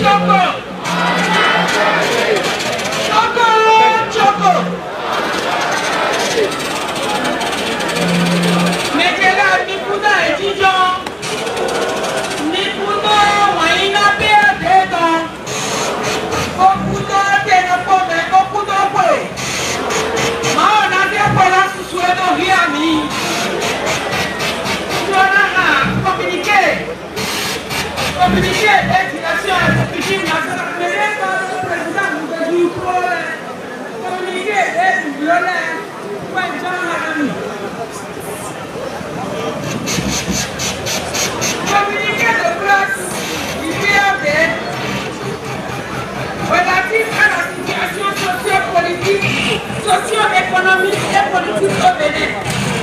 socio-économique et politique au Bénin.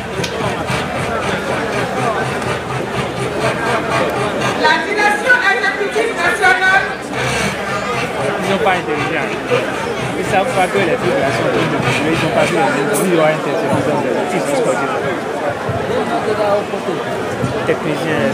La direction exécutive nationale. Ils n'ont pas intelligent. Ils ne savent pas que les populations sont de ils n'ont pas vu les ils ont intercepté de titres sportifs. Techniciens.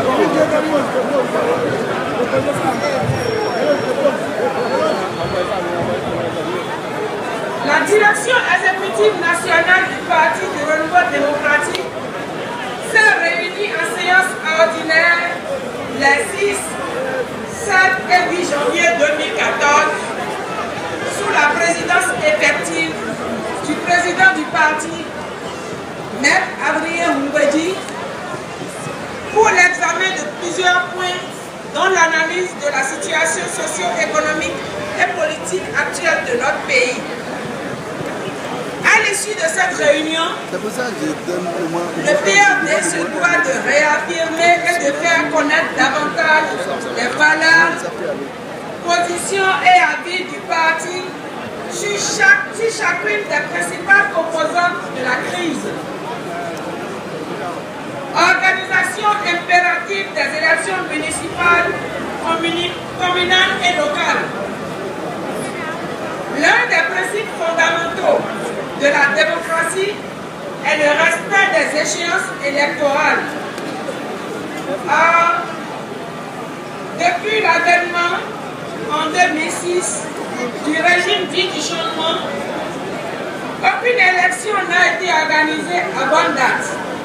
La direction exécutive nationale du Parti du Renouveau démocratique s'est réunie en séance ordinaire les 6, 7 et 8 janvier 2014 sous la présidence effective du président du parti, Maître Adrien Moumbedji, pour l'examen de plusieurs points dont l'analyse de la situation socio-économique et politique actuelle de notre pays. À l'issue de cette réunion, le PRD se doit de réaffirmer et de faire connaître davantage les valeurs, positions et avis du parti sur chacune des principales composantes de la crise. Organisation impérative des élections municipales, communales et locales. L'un des principes fondamentaux de la démocratie est le respect des échéances électorales. Or, depuis l'avènement en 2006 du régime dit du changement, aucune élection n'a été organisée à bonne date.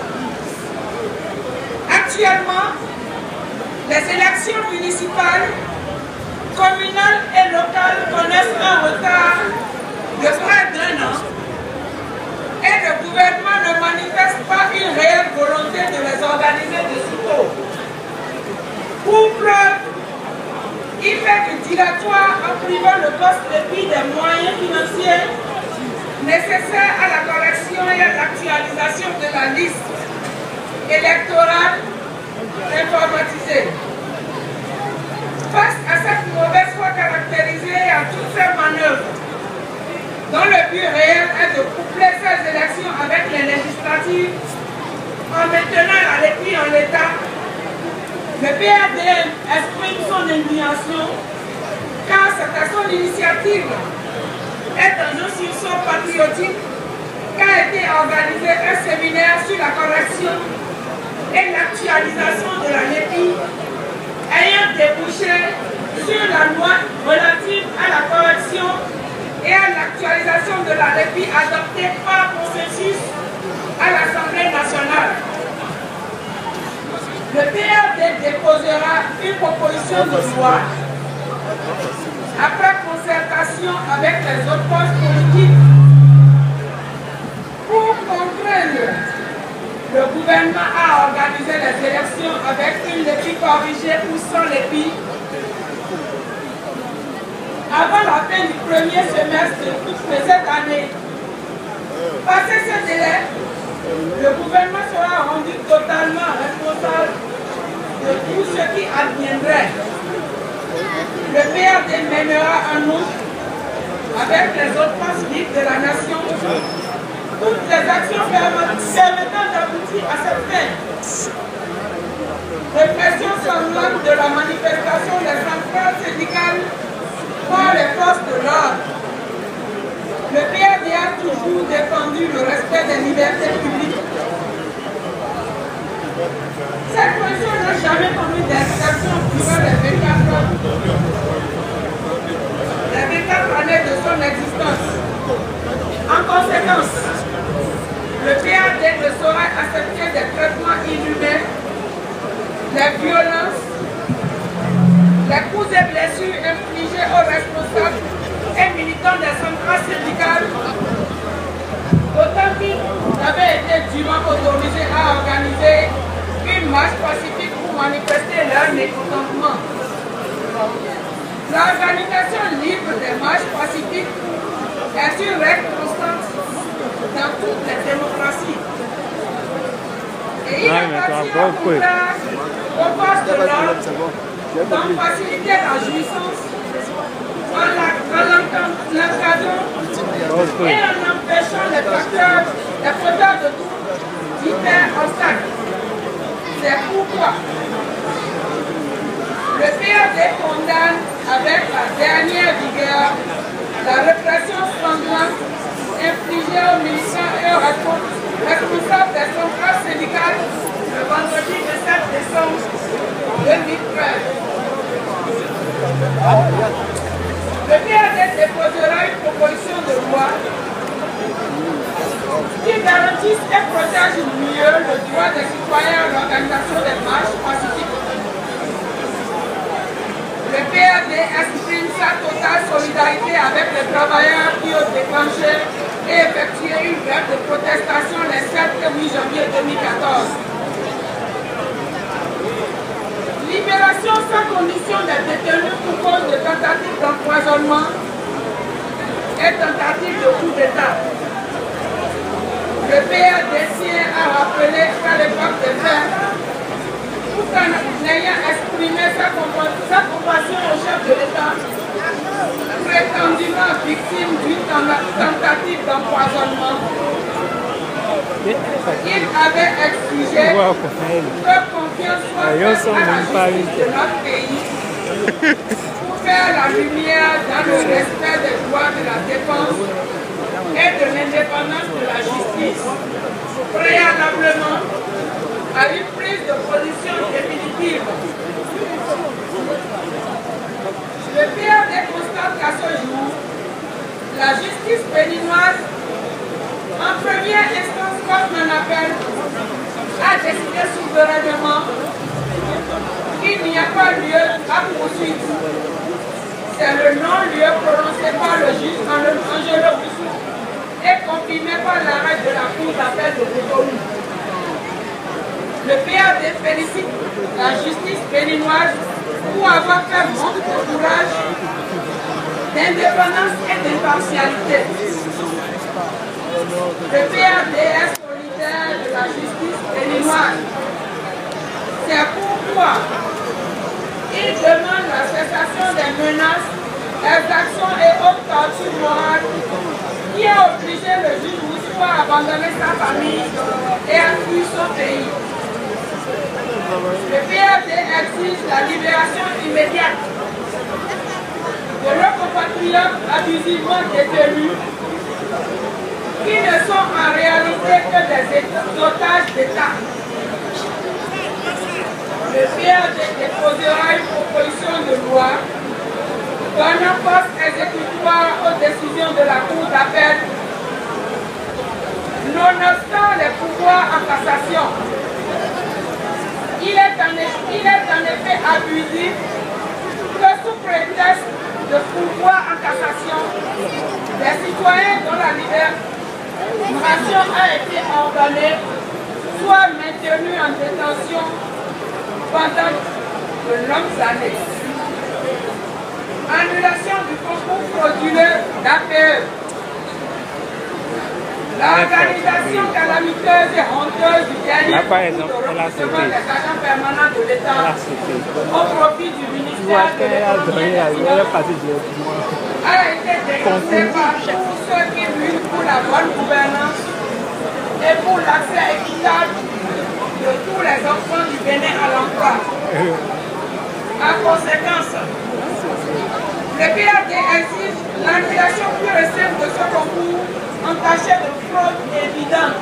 Actuellement, les élections municipales, communales et locales connaissent un retard de près d'1 an et le gouvernement ne manifeste pas une réelle volonté de les organiser de sitôt. Pour preuve, il fait du dilatoire en privant le poste-dépit des moyens financiers nécessaires à la correction et à l'actualisation de la liste électorale informatisée. Face à cette mauvaise foi caractérisée et à toutes ces manœuvres, dont le but réel est de coupler ces élections avec les législatives en maintenant la répit en l'état, le PRD exprime son indignation car c'est à son initiative et dans un sursaut patriotique qu'a été organisé un séminaire sur la correction et l'actualisation de la LEPI ayant débouché sur la loi relative à la correction et à l'actualisation de la LEPI adoptée par consensus à l'Assemblée nationale. Le PRD déposera une proposition de loi après concertation avec les autres postes politiques pour contraindre le gouvernement a organisé les élections avec une LEPI corrigée ou sans LEPI avant la fin du premier semestre de cette année. Passé ce délai, le gouvernement sera rendu totalement responsable de tout ce qui adviendrait. Le PRD mènera en outre, avec les autres forces libres de la nation, toutes les actions permettant d'aboutir à cette fin. Répression sanglante de la manifestation des centrales syndicales par les forces de l'ordre. Le PRD a toujours défendu le respect des libertés publiques. Cette position n'a jamais connu d'exception durant les 24 heures. dûment autorisés à organiser une marche pacifique pour manifester leur mécontentement. L'organisation libre des marches pacifiques est une règle constante dans toutes les démocraties. Et il appartient au contraire aux forces de l'ordre d'en faciliter la jouissance en l'encadrant et en empêchant les fauteurs de tout divers obstacles. C'est pourquoi le PAD condamne avec la dernière vigueur la répression sanglante infligée aux militants et aux responsables des centrales syndicales le vendredi 7 décembre 2013. Le PAD déposera une proposition de loi qui garantisse et protège mieux le droit des citoyens à l'organisation des marches pacifiques. Le PAD exprime sa totale solidarité avec les travailleurs qui ont déclenché et effectué une grève de protestation les 7 et 8 janvier 2014. Libération sans condition des détenus pour cause de tentative d'empoisonnement et tentative de coup d'État. Le PAD tient à rappeler qu'à l'époque des faits, tout en ayant exprimé sa compassion au chef de l'État, prétendument victime d'une tentative d'empoisonnement, il avait exigé que confiance soit faite à la justice de notre pays pour faire la lumière dans le respect des droits de la défense et de l'indépendance de la justice, préalablement à une prise de position définitive. Le PAD constate qu'à ce jour, la justice béninoise, en première instance comme en appel, a décidé souverainement qu'il n'y a pas lieu à poursuite. C'est le non-lieu prononcé par le juge Angelo Bissou et confirmé par l'arrêt de la Cour d'appel de Cotonou. Le PAD félicite la justice béninoise pour avoir fait montre de courage, d'indépendance et d'impartialité. Le PAD est solidaire de la justice béninoise. C'est pourquoi il demande la cessation des menaces, exactions et autres tortures morales qui a obligé le juge Moussou à abandonner sa famille et à fuir son pays. Le PAD exige la libération immédiate de nos compatriotes abusivement détenus qui ne sont en réalité que des otages d'État. Le PAD déposera une proposition de loi donnant force exécutoire aux décisions de la Cour d'appel, nonobstant les pouvoirs en cassation. Il est en effet abusif que sous prétexte de pouvoir en cassation, les citoyens dont la libération a été ordonnée soient maintenus en détention pendant de longues années. Annulation du concours frauduleux d'APE. L'organisation calamiteuse et honteuse du dernier concours de recrutement des agents permanents de l'État au profit du ministère de l'Économie a été dénoncée par tous ceux qui luttent pour la bonne gouvernance et pour l'accès équitable de tous les enfants du Bénin à l'emploi. En conséquence, le PAD exige l'annulation pure et simple de ce concours entaché de fraude évidente.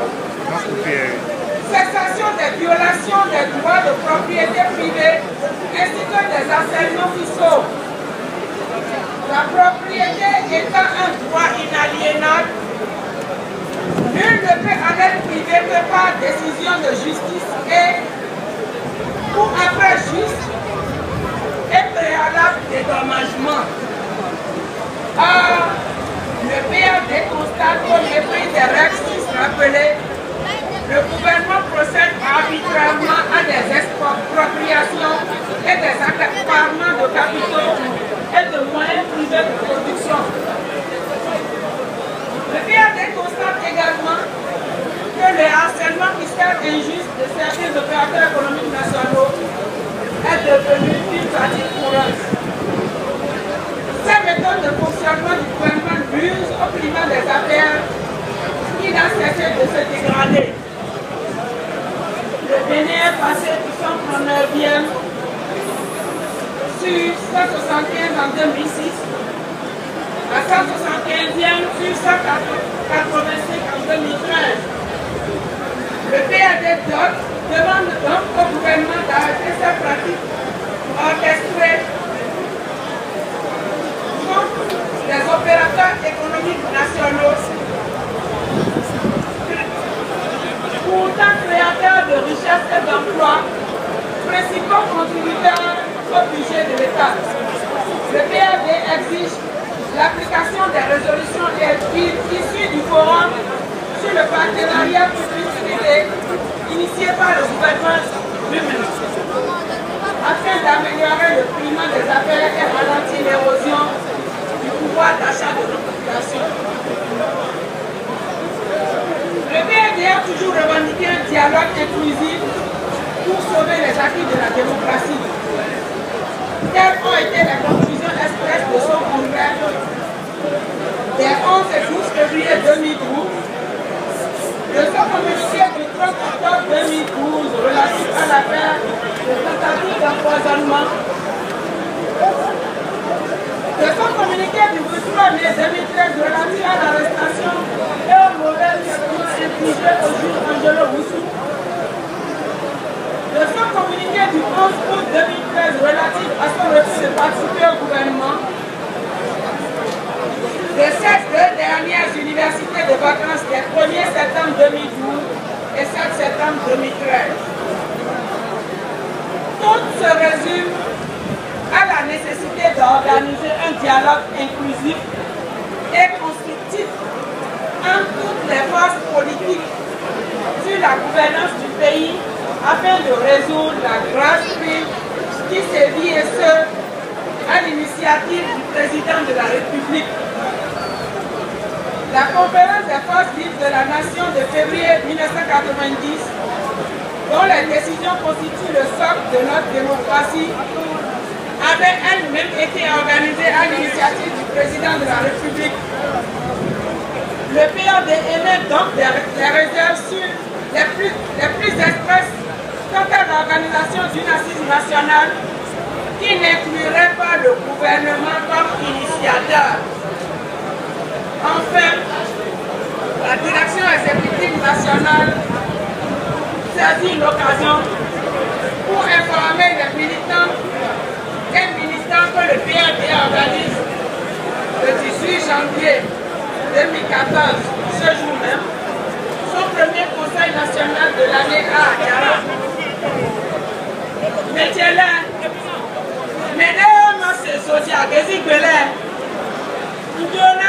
Cessation des violations des droits de propriété privée ainsi que des harcèlements fiscaux. La propriété étant un droit inaliénable, nul ne peut en être privé que par décision de justice et ou après juste et préalable dédommagement. Or, le PAD constate qu'au mépris des règles rappelées, le gouvernement procède arbitrairement à des expropriations et des accaparements de capitaux et de moyens privés de production. Le PAD constate également que le harcèlement fiscal injuste de certains opérateurs économiques nationaux est devenu une pratique coureuse. Ces méthodes de fonctionnement du gouvernement nuisent au climat des affaires qui n'a cessé de se dégrader. Le Bénin est passé du 139e sur 175 en 2006 à 175e sur 185 en 2013. Le PAD demande donc au gouvernement d'arrêter ces pratiques orchestrées contre les opérateurs économiques nationaux, pourtant créateurs de richesses et d'emplois, principaux contributeurs au budget de l'État. Le PAD exige l'application des résolutions issues du forum sur le partenariat public-privé initié par le gouvernement lui-même, afin d'améliorer le climat des affaires et ralentir l'érosion du pouvoir d'achat de nos populations. Le PAD a toujours revendiqué un dialogue inclusif pour sauver les acquis de la démocratie. Telles ont été les conclusions expresses de son congrès des 11 et 12 février 2012, de son communiqué du 30 octobre 2012 relatif à l'affaire de tentative d'empoisonnement, de son communiqué du 23 mai 2013 relatif à l'arrestation et au mauvais traitement infligé au juge Angelo Roussou, de son communiqué du 11 août 2013 relatif à son refus de participer au gouvernement, de ces deux dernières universités de vacances des 1er septembre 2012 et 7 septembre 2013. Tout se résume à la nécessité d'organiser un dialogue inclusif et constructif entre toutes les forces politiques sur la gouvernance du pays afin de résoudre la grave crise qui sévit et ce, à l'initiative du président de la République. La conférence des forces libres de la nation de février 1990, dont les décisions constituent le socle de notre démocratie, avait elle-même été organisée à l'initiative du président de la République. Le PAD émet donc des réserves sur les plus expresses quant à l'organisation d'une assise nationale qui n'inclurait pas le gouvernement comme initiateur. Enfin, la direction exécutive nationale saisit l'occasion pour informer les militants et militants que le PAD organise le 18 janvier 2014, ce jour même, son premier conseil national de l'année à Yara. Mettez-le, mais là, c'est social, qu'est-ce que c'est? Donc,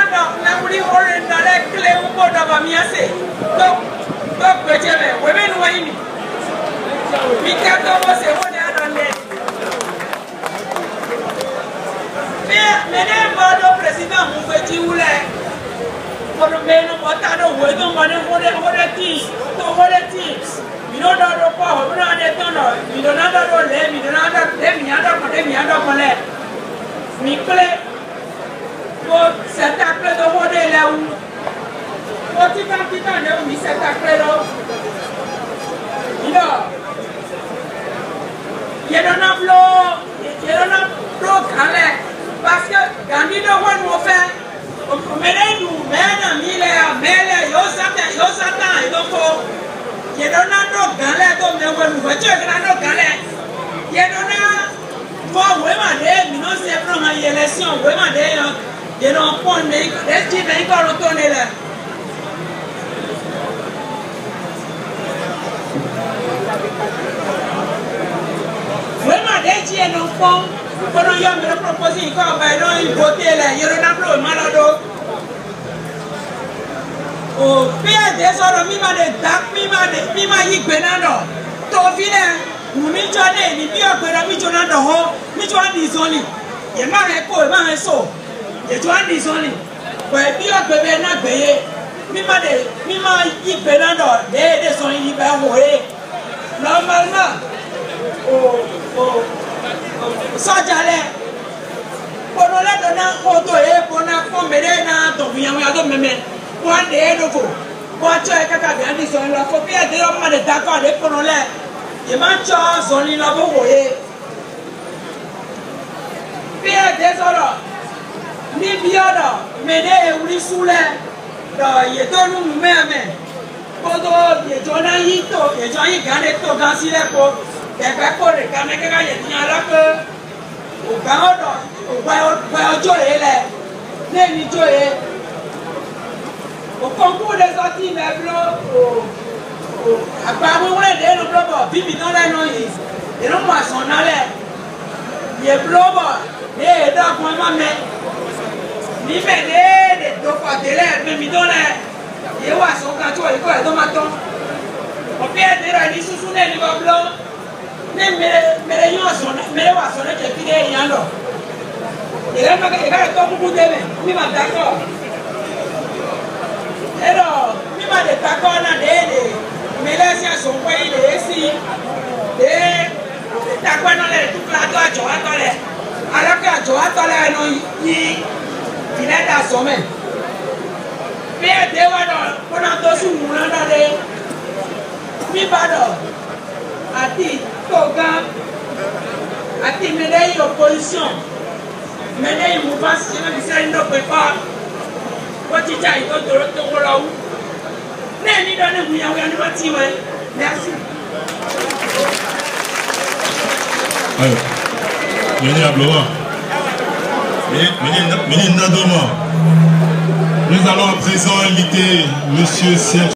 c'est après de voler là où petit là où c'est après là il y a un bloc parce que quand il doit nous faire mais nous mais yo satan et donc il y a un bloc dans les comme nous voiture grand galère il y a un bon vraiment des non c'est vraiment élection vraiment des you don't point me, let's keep it going to Tonella. Vraiment, des gens n'ont pas, pendant qu'il y a une proposition, quand ils votent là, il y a un emploi malade. O pia desoro mima de dak mima yigbenando. To vile mumi jone ni bi ogbera mi jona do ho mi jona di zoni. Ye ma he ko ma he so. Ye jona di zoni. Ko e bi ogbebe na gbeye. Mima yigbenando de son yi ba ho he. Normalement sojale kono la dona oto e bona komere na to biyan ya do meme one day no go wa cho e kaka bi andi so la fo bi ade o ma de ta ko de kono le e ma cho so ni la bo wo e bi ade so lo ni bi odo me de e uri sule do ye to nu me ame ko do ye jo na yi to ye jo yi ga de to ga si le ko e ba ko de ka me ka ye ti ala ko o ga odo o gba ojo e le ne ni jo e au concours des sorties, mais apparemment, on est des blocs, bibi dans la nuit, et non, moi, son allait. Il est bloc, et donc, moi, ma mère, il met des deux fois de l'air, mais il donne et ouais, son canton, il est dans ma tombe. On peut être là, il sous les livres blancs, mais les gens sont là, mais les gens sont là, qui est il y a là. Et là, il y a beaucoup de mais il m'a d'accord. Alors, il m'a dit d'accord, on a des mélanges à son pays, des ici, des d'accord, on a tout plateau à Joatole. Alors qu'à Joatole, il est dans son main. Puis, il y a on a tous eu mon nom de Mibado, a dit Toga, a dit mener opposition, mener une mouvance, c'est une autre prépa. Merci. Nous allons à présent inviter M. Serge.